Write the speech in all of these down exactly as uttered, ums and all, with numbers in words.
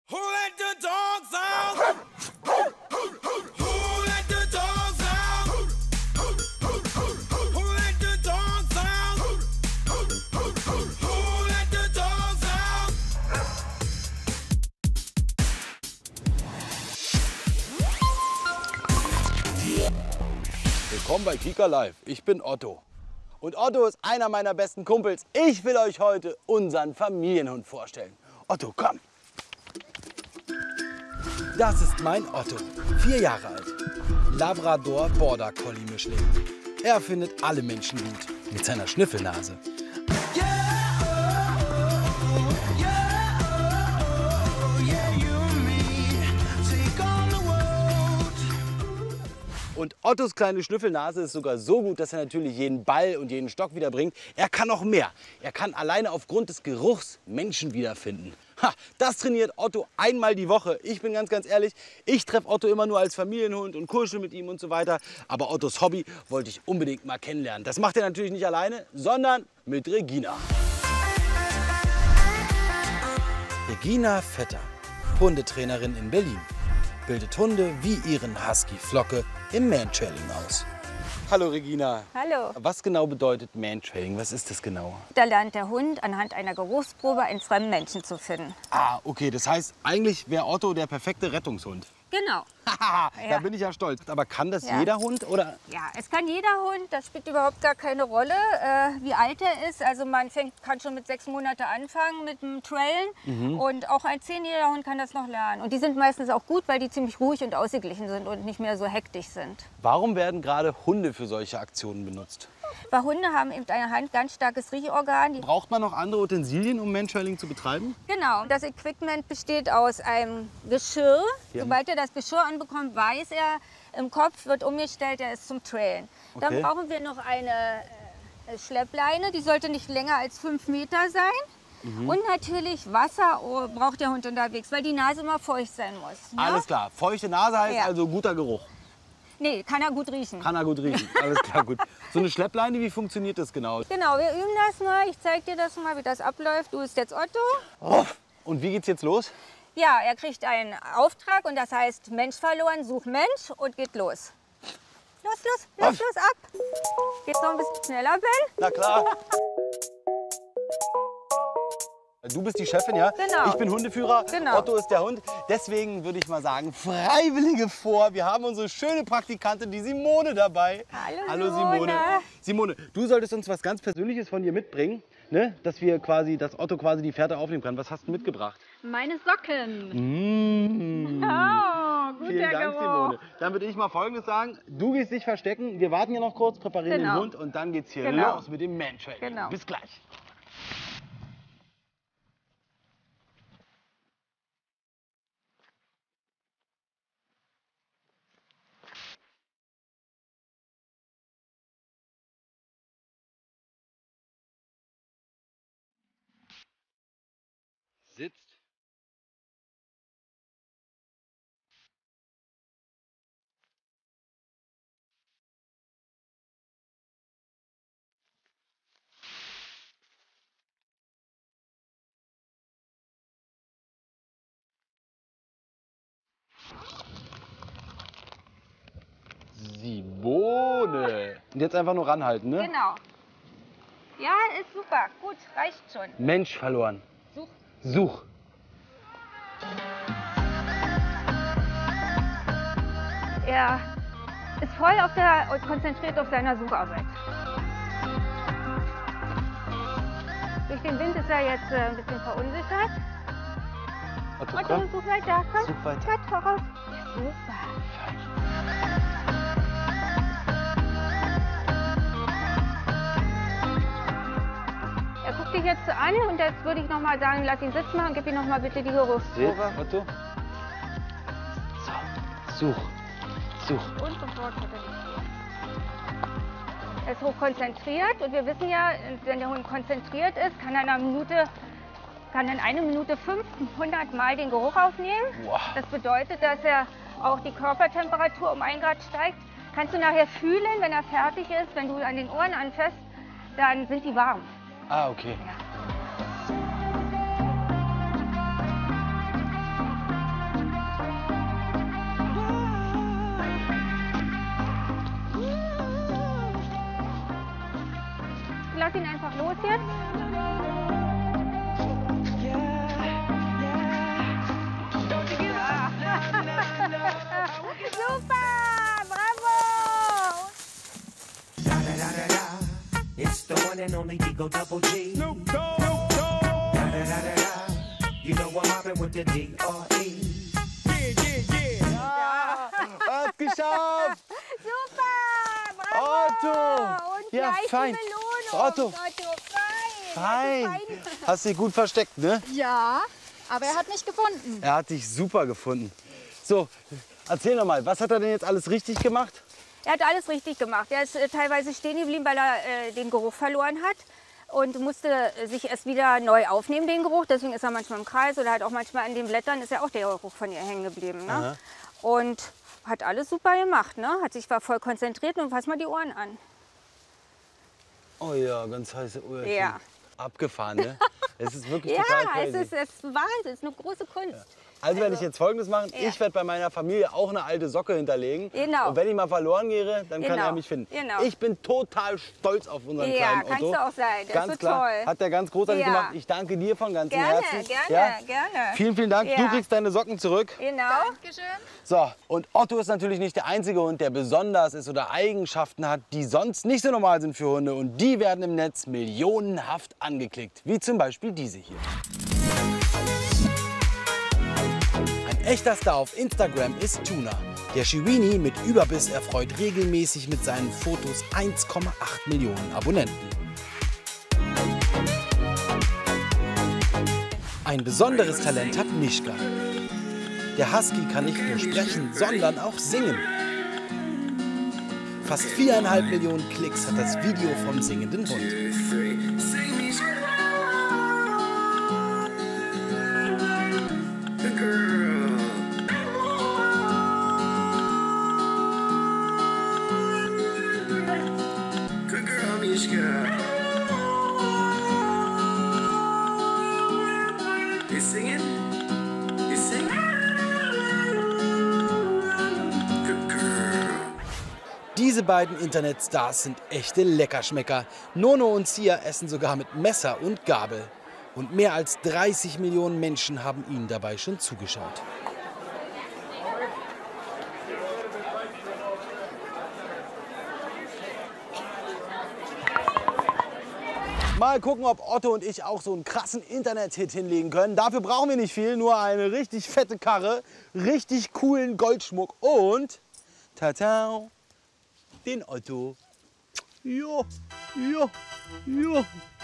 Who let the dogs out? Who let the dogs out? Who let the dogs out? Who let the dogs out? Willkommen bei Kika Live. Ich bin Otto. Und Otto ist einer meiner besten Kumpels. Ich will euch heute unseren Familienhund vorstellen. Otto, komm. Das ist mein Otto, vier Jahre alt. Labrador Border Collie Mischling. Er findet alle Menschen gut mit seiner Schnüffelnase. Und Ottos kleine Schnüffelnase ist sogar so gut, dass er natürlich jeden Ball und jeden Stock wiederbringt. Er kann noch mehr. Er kann alleine aufgrund des Geruchs Menschen wiederfinden. Ha, das trainiert Otto einmal die Woche. Ich bin ganz, ganz ehrlich, ich treffe Otto immer nur als Familienhund und kuschel mit ihm und so weiter. Aber Ottos Hobby wollte ich unbedingt mal kennenlernen. Das macht er natürlich nicht alleine, sondern mit Regina. Regina Vetter, Hundetrainerin in Berlin, bildet Hunde wie ihren Husky Flocke im Mantrailing aus. Hallo Regina. Hallo. Was genau bedeutet Mantrailing? Was ist das genau? Da lernt der Hund anhand einer Geruchsprobe einen fremden Menschen zu finden. Ah, okay. Das heißt, eigentlich wäre Otto der perfekte Rettungshund. Genau. Haha, da Ja. bin ich ja stolz. Aber kann das Ja. jeder Hund? Oder? Ja, es kann jeder Hund, das spielt überhaupt gar keine Rolle, äh, wie alt er ist. Also man fängt, kann schon mit sechs Monaten anfangen mit dem Trailen. Mhm. Und auch ein zehnjähriger Hund kann das noch lernen. Und die sind meistens auch gut, weil die ziemlich ruhig und ausgeglichen sind und nicht mehr so hektisch sind. Warum werden gerade Hunde für solche Aktionen benutzt? Weil Hunde haben eben eine Hand ganz starkes Riechorgan. Die Braucht man noch andere Utensilien, um Mantrailing zu betreiben? Genau, das Equipment besteht aus einem Geschirr. Ja. Sobald er das Geschirr anbekommt, weiß er, im Kopf wird umgestellt, er ist zum Trailen. Dann Okay. brauchen wir noch eine äh, Schleppleine, die sollte nicht länger als fünf Meter sein. Und natürlich Wasser oh, braucht der Hund unterwegs, weil die Nase immer feucht sein muss. Ne? Alles klar. Feuchte Nase heißt Ja. also guter Geruch. Nee, kann er gut riechen. Kann er gut riechen. Alles klar, gut. So eine Schleppleine, wie funktioniert das genau? Genau, wir üben das mal. Ich zeige dir das mal, wie das abläuft. Du bist jetzt Otto. Oh. Und wie geht's jetzt los? Ja, er kriegt einen Auftrag und das heißt Mensch verloren, such Mensch und geht los. Los, los, los, Auf. los, ab. Geht's noch ein bisschen schneller, Ben? Na klar. Du bist die Chefin, ja? Genau. Ich bin Hundeführer. Genau. Otto ist der Hund. Deswegen würde ich mal sagen, Freiwillige vor. Wir haben unsere schöne Praktikantin, die Simone, dabei. Hallo, Simone. Simone. Simone, du solltest uns was ganz Persönliches von dir mitbringen, ne? Dass wir quasi, dass Otto quasi die Fährte aufnehmen kann. Was hast du mitgebracht? Meine Socken. Mmh. Oh, guter Vielen Dank, Geruch. Simone. Dann würde ich mal Folgendes sagen. Du gehst dich verstecken. Wir warten hier noch kurz, präparieren Genau. den Hund und dann geht's hier Genau. los mit dem Mantrailing. Genau. Bis gleich. Sitzt. Simone. Und jetzt einfach nur ranhalten, ne? Genau. Ja, ist super. Gut, reicht schon. Mensch verloren. Such. Such. Er ist voll auf der, und konzentriert auf seiner Sucharbeit. Durch den Wind ist er jetzt äh, ein bisschen verunsichert. Otto, Otto, komm. such weiter. Komm. Such weiter. Gott, voraus. Ja, super. Er guckt dich jetzt an und jetzt würde ich noch mal sagen, lass ihn sitzen machen und gib ihm noch mal bitte die Sitz, Geruchsprobe. Otto. So. Such. Such. Und sofort hat er die. Er ist hochkonzentriert und wir wissen ja, wenn der Hund konzentriert ist, kann er in einer Minute, kann in einer Minute fünfhundert Mal den Geruch aufnehmen. Wow. Das bedeutet, dass er auch die Körpertemperatur um ein Grad steigt. Kannst du nachher fühlen, wenn er fertig ist, wenn du an den Ohren anfasst, dann sind die warm. Ah, okay. lass ihn einfach los jetzt. Super, bravo! It's the one and only Digo Double G. Snoop Dogg. Snoop Dogg. Da, da, da, da, da. You know I'm mobbing with the D R E. Yeah, yeah, yeah. Hat's geschafft! Super, bravo! Otto! Und Ja, gleich fein. die Belohnung. Otto. Otto, fein. Fein! Otto, fein. Hast dich gut versteckt, ne? Ja, aber er hat mich gefunden. Er hat dich super gefunden. So, erzähl noch mal, was hat er denn jetzt alles richtig gemacht? Er hat alles richtig gemacht. Er ist äh, teilweise stehen geblieben, weil er äh, den Geruch verloren hat und musste äh, sich erst wieder neu aufnehmen, den Geruch. Deswegen ist er manchmal im Kreis oder halt auch manchmal an den Blättern ist ja auch der Geruch von ihr hängen geblieben. Ne? Und hat alles super gemacht. Ne? Hat sich war voll konzentriert und fass mal die Ohren an. Oh ja, ganz heiße Ohrchen. Ja. Abgefahren, ne? Es ist wirklich Ja, total es crazy. ist, es ist Wahnsinn, es ist eine große Kunst. Also werde ich jetzt Folgendes machen. Ja. Ich werde bei meiner Familie auch eine alte Socke hinterlegen. Genau. Und wenn ich mal verloren gehe, dann kann Genau. er mich finden. Genau. Ich bin total stolz auf unseren Ja, kleinen kannst Otto. du auch sein. Der Ganz ist so klar. toll. Hat der ganz großartig Ja. gemacht. Ich danke dir von ganzem Gerne, Herzen. gerne, gerne. Vielen, vielen Dank. Du Ja. kriegst deine Socken zurück. Genau. Dankeschön. So, und Otto ist natürlich nicht der einzige Hund, der besonders ist oder Eigenschaften hat, die sonst nicht so normal sind für Hunde. Und die werden im Netz millionenhaft angeklickt. Wie zum Beispiel diese hier. Ein echter Star auf Instagram ist Tuna. Der Chihuini mit Überbiss erfreut regelmäßig mit seinen Fotos eins Komma acht Millionen Abonnenten. Ein besonderes Talent hat Mischka. Der Husky kann nicht nur sprechen, sondern auch singen. Fast viereinhalb Millionen Klicks hat das Video vom singenden Hund. You singing? You singing? Good girl. Diese beiden Internetstars sind echte Leckerschmecker. Nono und Sia essen sogar mit Messer und Gabel. Und mehr als dreißig Millionen Menschen haben ihnen dabei schon zugeschaut. Mal gucken, ob Otto und ich auch so einen krassen Internet-Hit hinlegen können. Dafür brauchen wir nicht viel, nur eine richtig fette Karre, richtig coolen Goldschmuck und tata, den Otto. Jo, jo, jo,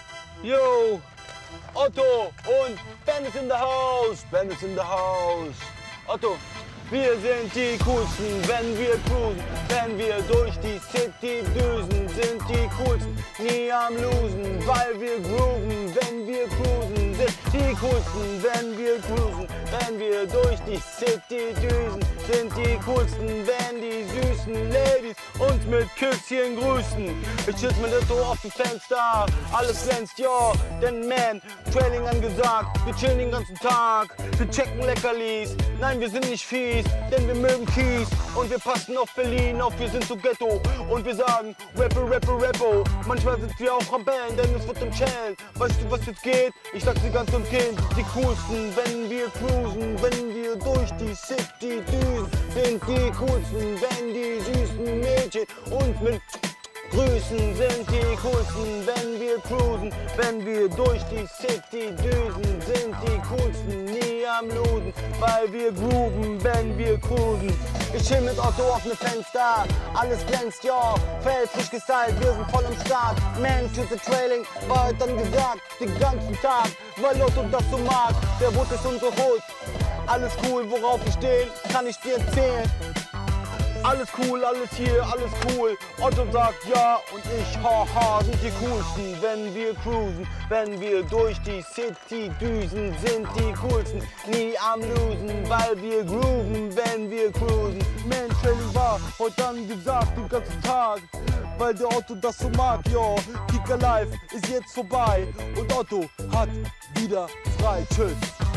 jo. Otto und Ben ist in the house, Ben ist in the house. Otto, wir sind die coolsten, wenn wir cruisen, wenn wir durch die City düsen, sind die coolsten, nie am losen, weil wir grooven, wenn wir cruisen, sind die coolsten, wenn wir cruisen, wenn wir durch die City düsen, sind die coolsten, wenn die süßen Ladies uns mit Küsschen grüßen. Ich sitz mit der Tor auf dem Fenster, alles glänzt, ja, denn man, Trailing angesagt, wir chillen den ganzen Tag, wir checken Leckerlis, nein, wir sind nicht fies, denn wir mögen Kies und wir passen auf Berlin auf, wir sind so Ghetto und wir sagen Rapper, Rapper, Rappo. Manchmal sind wir auch am Band, denn es wird im Channel. Weißt du, was jetzt geht? Ich sag's dir ganz im Kind, die coolsten, wenn wir cruisen, wenn wir durch die City düsen, sind die coolsten, wenn die süßen Mädchen uns mit grüßen, sind die coolsten, wenn wir cruisen, wenn wir durch die City düsen, sind die coolsten, nie am losen, weil wir grooven, wenn wir cruisen. Ich chill mit Otto auf ne Fenster, alles glänzt, ja, Feld frisch gestylt, wir sind voll am Start. Man to the trailing, war halt dann gesagt, den ganzen Tag, weil Otto das so mag, der Wut ist unsere Hut. Alles cool, worauf wir stehen, kann ich dir erzählen. Alles cool, alles hier, alles cool. Otto sagt ja und ich haha, sind die coolsten, wenn wir cruisen, wenn wir durch die City düsen, sind die coolsten, nie am losen, weil wir grooven, wenn wir cruisen. Man, Training war heute angesagt den ganzen Tag, weil der Otto das so mag, ja. Kika Live ist jetzt vorbei und Otto hat wieder frei. Tschüss.